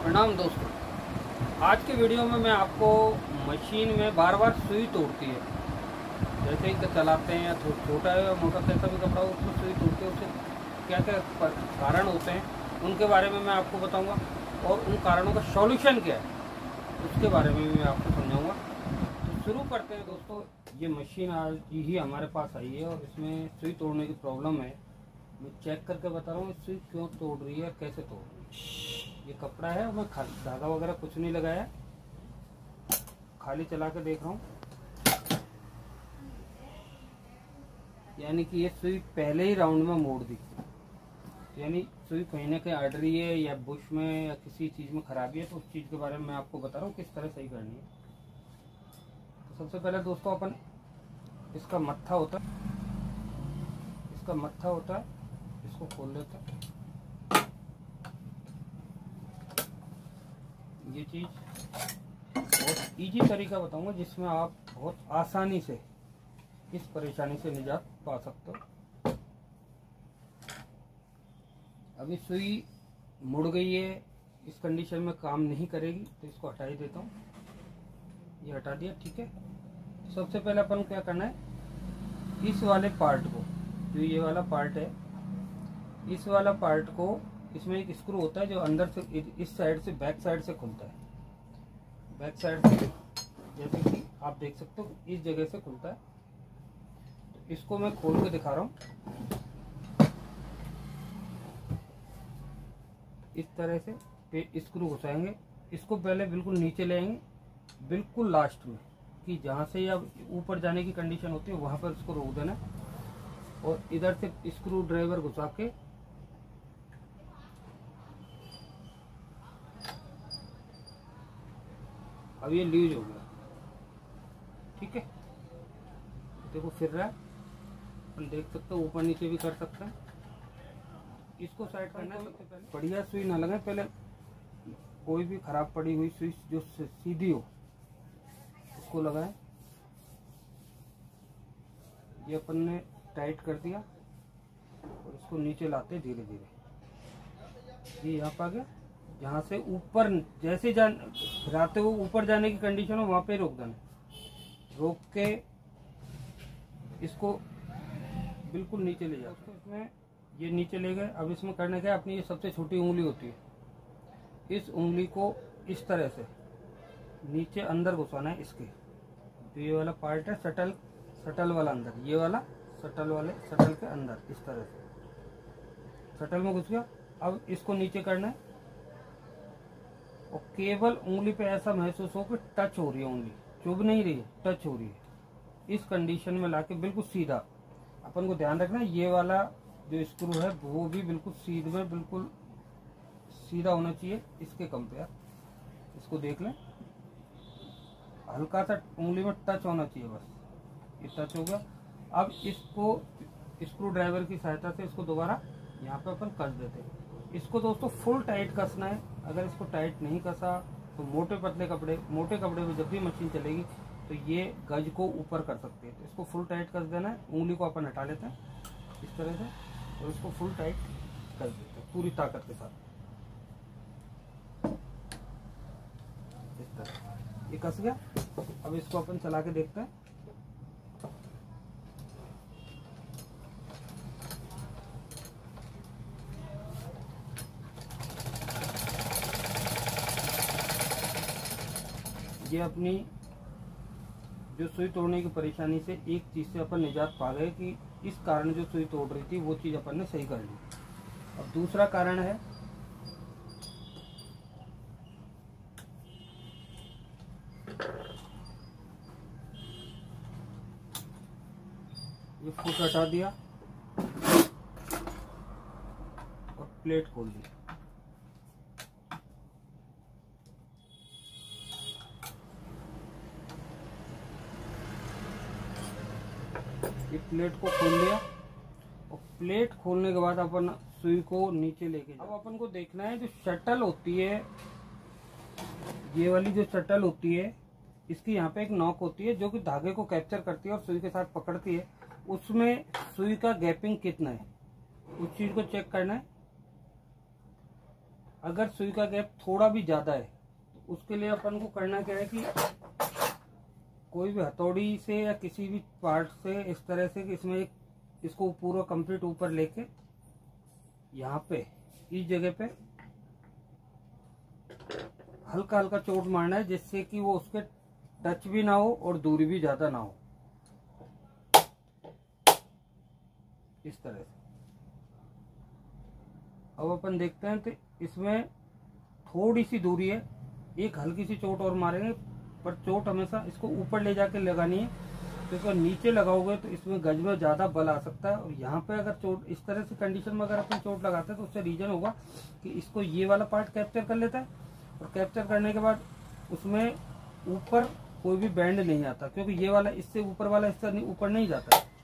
प्रणाम दोस्तों। आज के वीडियो में मैं आपको मशीन में बार बार सुई तोड़ती है, जैसे ही चलाते हैं या छोटा है या मोटा कैसा भी कपड़ा हो उसमें सुई तोड़ती है, उससे क्या क्या कारण होते हैं उनके बारे में मैं आपको बताऊंगा और उन कारणों का सॉल्यूशन क्या है उसके बारे में भी मैं आपको समझाऊंगा। तो शुरू करते हैं दोस्तों। ये मशीन आज ही हमारे पास आई है और इसमें सुई तोड़ने की प्रॉब्लम है। मैं चेक करके बता रहा हूँ सुई क्यों तोड़ रही है, कैसे तोड़ रही है। ये कपड़ा है, मैं धागा वगैरह कुछ नहीं लगाया, खाली चला के देख रहा हूँ। यानी कि ये सुई पहले ही राउंड में मोड़ दी, यानी सुई कहीं ना कहीं अड़ रही है या बुश में या किसी चीज़ में खराबी है, तो उस चीज़ के बारे में मैं आपको बता रहा हूँ किस तरह सही करनी है। तो सबसे पहले दोस्तों अपन इसका मत्था होता है, इसको खोल लेते हैं। ये चीज़ बहुत इजी तरीका बताऊंगा जिसमें आप बहुत आसानी से इस परेशानी से निजात पा सकते हो। अभी सुई मुड़ गई है, इस कंडीशन में काम नहीं करेगी, तो इसको हटा ही देता हूँ। ये हटा दिया, ठीक है। सबसे पहले अपन क्या करना है, इस वाले पार्ट को, जो ये वाला पार्ट है, इस वाला पार्ट को, इसमें एक स्क्रू होता है जो अंदर से इस साइड से बैक साइड से खुलता है। बैक साइड से जैसे कि आप देख सकते हो इस जगह से खुलता है। तो इसको मैं खोल के दिखा रहा हूँ। इस तरह से स्क्रू घुसाएंगे, इसको पहले बिल्कुल नीचे ले आएंगे, बिल्कुल लास्ट में, कि जहाँ से अब ऊपर जाने की कंडीशन होती है वहाँ पर इसको रोक देना और इधर से स्क्रू ड्राइवर घुसा के अब ये लूज हो गया, ठीक है। देखो फिर रहा है, अपन देख सकते हो, ऊपर नीचे भी कर सकते हैं। इसको साइड करना है। सबसे पहले बढ़िया सुई ना लगाए, पहले कोई भी खराब पड़ी हुई सुई जो सीधी हो उसको लगाएं। ये अपन ने टाइट कर दिया और इसको नीचे लाते धीरे धीरे। ये यहाँ पर आ गया, जहाँ से ऊपर जैसे जाते हुए ऊपर जाने की कंडीशन हो वहाँ पे रोक देना। रोक के इसको बिल्कुल नीचे ले जाओ। इसमें ये नीचे ले गए। अब इसमें करने का, अपनी ये सबसे छोटी उंगली होती है, इस उंगली को इस तरह से नीचे अंदर घुसाना है इसके। तो ये वाला पार्ट है सटल वाला अंदर, ये वाला सटल के अंदर इस तरह से सटल में घुस गया। अब इसको नीचे करना है और केवल उंगली पे ऐसा महसूस हो कि टच हो रही है, उंगली चुभ नहीं रही है, टच हो रही है। इस कंडीशन में लाके बिल्कुल सीधा, अपन को ध्यान रखना है ये वाला जो स्क्रू है वो भी बिल्कुल बिल्कुल सीधा होना चाहिए इसके कंपेयर। इसको देख लें, हल्का सा उंगली में टच होना चाहिए, बस ये टच हो गया। अब इसको स्क्रू ड्राइवर की सहायता से इसको दोबारा यहाँ पे अपन कस देते हैं। इसको दोस्तों फुल टाइट कसना है। अगर इसको टाइट नहीं कसा तो मोटे कपड़े में जब भी मशीन चलेगी तो ये गज को ऊपर कर सकते हैं। तो इसको फुल टाइट कस देना है। उंगली को अपन हटा लेते हैं इस तरह से और इसको फुल टाइट कर देते हैं पूरी ताकत के साथ। इस तरह ये कस गया। अब इसको अपन चला के देखते हैं। ये अपनी जो सुई तोड़ने की परेशानी से एक चीज से अपन निजात पा गए कि इस कारण जो सुई तोड़ रही थी वो चीज अपन ने सही कर ली। अब दूसरा कारण है, ये फुट हटा दिया और प्लेट खोल दी। ये प्लेट को खोल लिया और प्लेट खोलने के बाद अपन सुई को नीचे लेके अब अपन को देखना है जो शटल होती है, ये वाली जो शटल होती है, इसकी यहाँ पे एक नॉक होती है जो कि धागे को कैप्चर करती है और सुई के साथ पकड़ती है। उसमें सुई का गैपिंग कितना है उस चीज को चेक करना है। अगर सुई का गैप थोड़ा भी ज़्यादा है तो उसके लिए अपन को करना क्या है कि कोई भी हथौड़ी से या किसी भी पार्ट से इस तरह से कि इसमें इसको पूरा कंप्लीट ऊपर लेके यहाँ पे इस जगह पे हल्का हल्का चोट मारना है, जिससे कि वो उसके टच भी ना हो और दूरी भी ज्यादा ना हो। इस तरह से अब अपन देखते हैं तो इसमें थोड़ी सी दूरी है, एक हल्की सी चोट और मारेंगे, पर चोट हमेशा इसको ऊपर ले जाके लगानी है, क्योंकि नीचे लगाओगे तो इसमें गज में ज्यादा बल आ सकता है। और यहाँ पे अगर चोट इस तरह से कंडीशन में अगर अपन चोट लगाते हैं तो उससे रीजन होगा कि इसको ये वाला पार्ट कैप्चर कर लेता है, और कैप्चर करने के बाद उसमें ऊपर कोई भी बैंड नहीं आता, क्योंकि ये वाला इससे ऊपर वाला हिस्सा ऊपर नहीं जाता है।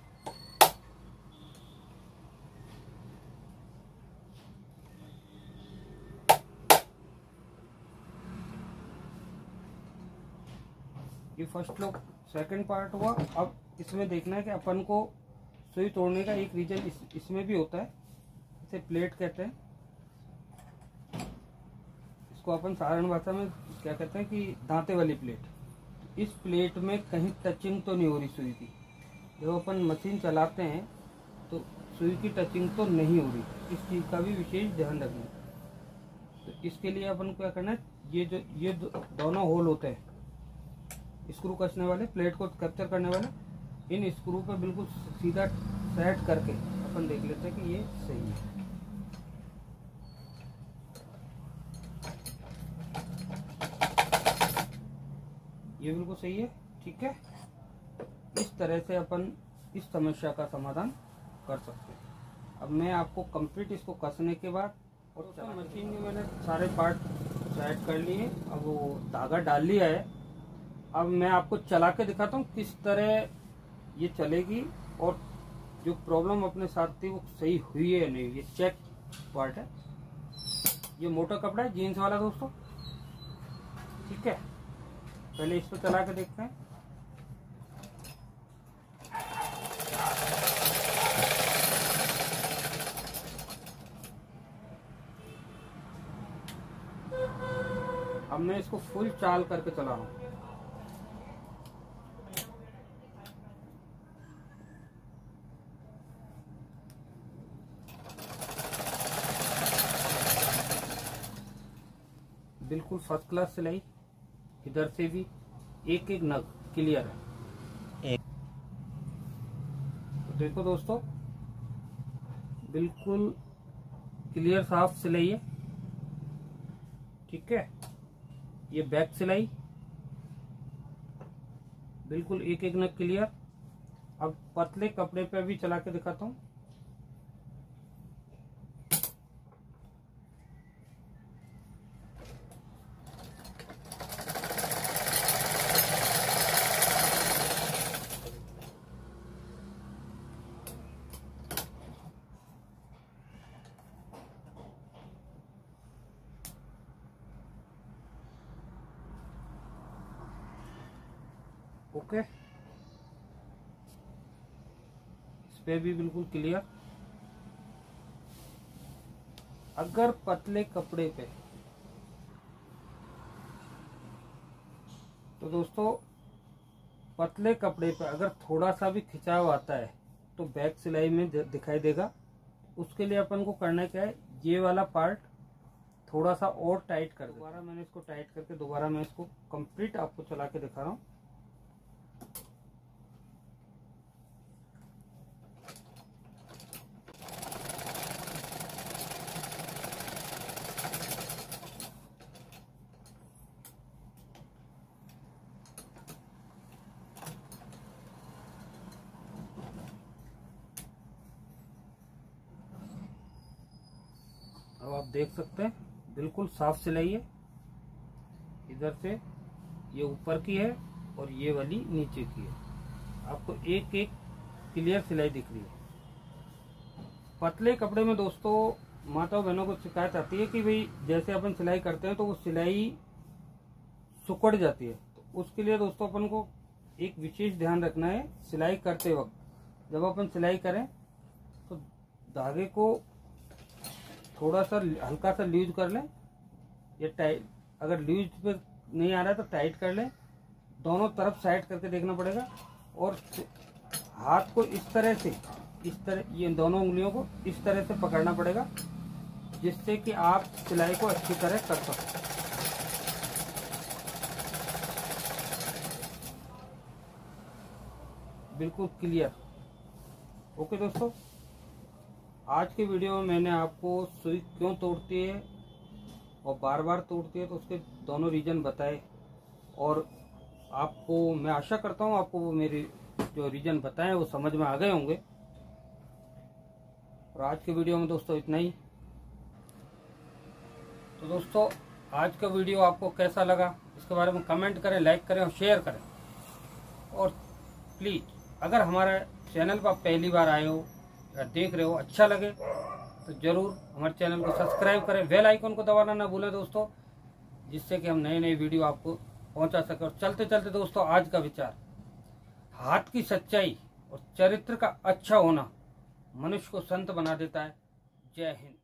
ये फर्स्ट लोग सेकंड पार्ट हुआ। अब इसमें देखना है कि अपन को सुई तोड़ने का एक रीजन इसमें भी होता है, इसे प्लेट कहते हैं। इसको अपन साधारण भाषा में क्या कहते हैं कि दांते वाली प्लेट। इस प्लेट में कहीं टचिंग तो नहीं हो रही सुई की। जब अपन मशीन चलाते हैं तो सुई की टचिंग तो नहीं हो रही, इस चीज़ का भी विशेष ध्यान रखना। तो इसके लिए अपन को क्या करना है, ये दोनों होल होते हैं स्क्रू कसने वाले, प्लेट को कैप्चर करने वाले, इन स्क्रू पे बिल्कुल सीधा सेट करके अपन देख लेते हैं कि ये सही है। ये बिल्कुल सही है, ठीक है। इस तरह से अपन इस समस्या का समाधान कर सकते हैं। अब मैं आपको कंप्लीट इसको कसने के बाद, और मशीन में मैंने सारे पार्ट सेट कर लिए, अब वो धागा डाल लिया है। अब मैं आपको चला के दिखाता हूँ किस तरह ये चलेगी, और जो प्रॉब्लम अपने साथ थी वो सही हुई है या नहीं। ये चेक पार्ट है, ये मोटा कपड़ा है जीन्स वाला दोस्तों, ठीक है। पहले इसको चला के देखते हैं। अब मैं इसको फुल चाल करके चला रहा हूँ। बिल्कुल फर्स्ट क्लास सिलाई, इधर से भी एक एक नग क्लियर है। तो देखो दोस्तों, बिल्कुल क्लियर साफ सिलाई है, ठीक है। ये बैक सिलाई, बिल्कुल एक एक नग क्लियर। अब पतले कपड़े पे भी चला के दिखाता हूँ। ओके, इस पे भी बिल्कुल क्लियर। अगर पतले कपड़े पे, तो दोस्तों पतले कपड़े पे अगर थोड़ा सा भी खिंचाव आता है तो बैक सिलाई में दिखाई देगा। उसके लिए अपन को करना क्या है, ये वाला पार्ट थोड़ा सा और टाइट कर दे। दोबारा मैंने इसको टाइट करके दोबारा मैं इसको कंप्लीट आपको चला के दिखा रहा हूँ। अब आप देख सकते हैं बिल्कुल साफ सिलाई है। इधर से ये ऊपर की है और ये वाली नीचे की है। आपको एक एक क्लियर सिलाई दिख रही है। पतले कपड़े में दोस्तों माताओं बहनों को शिकायत आती है कि भाई जैसे अपन सिलाई करते हैं तो वो सिलाई सुकड़ जाती है। तो उसके लिए दोस्तों अपन को एक विशेष ध्यान रखना है। सिलाई करते वक्त जब अपन सिलाई करें तो धागे को थोड़ा सा हल्का सा लूज कर लें ये टाइट, अगर लूज पे नहीं आ रहा है तो टाइट कर ले, दोनों तरफ साइड करके देखना पड़ेगा। और हाथ को इस तरह से, इस तरह ये दोनों उंगलियों को इस तरह से पकड़ना पड़ेगा, जिससे कि आप सिलाई को अच्छी तरह कर सको। बिल्कुल क्लियर। ओके दोस्तों, आज के वीडियो में मैंने आपको सुई क्यों तोड़ती है और बार बार तोड़ती है तो उसके दोनों रीजन बताए, और आपको मैं आशा करता हूँ आपको वो मेरे जो रीजन बताए वो समझ में आ गए होंगे। और आज के वीडियो में दोस्तों इतना ही। तो दोस्तों आज का वीडियो आपको कैसा लगा इसके बारे में कमेंट करें, लाइक करें और शेयर करें। और प्लीज़ अगर हमारे चैनल पर आप पहली बार आए हो या देख रहे हो, अच्छा लगे तो ज़रूर हमारे चैनल को सब्सक्राइब करें, बेल आइकन को दबाना ना भूलें दोस्तों, जिससे कि हम नए नए वीडियो आपको पहुंचा सकें। और चलते चलते दोस्तों आज का विचार, हाथ की सच्चाई और चरित्र का अच्छा होना मनुष्य को संत बना देता है। जय हिंद।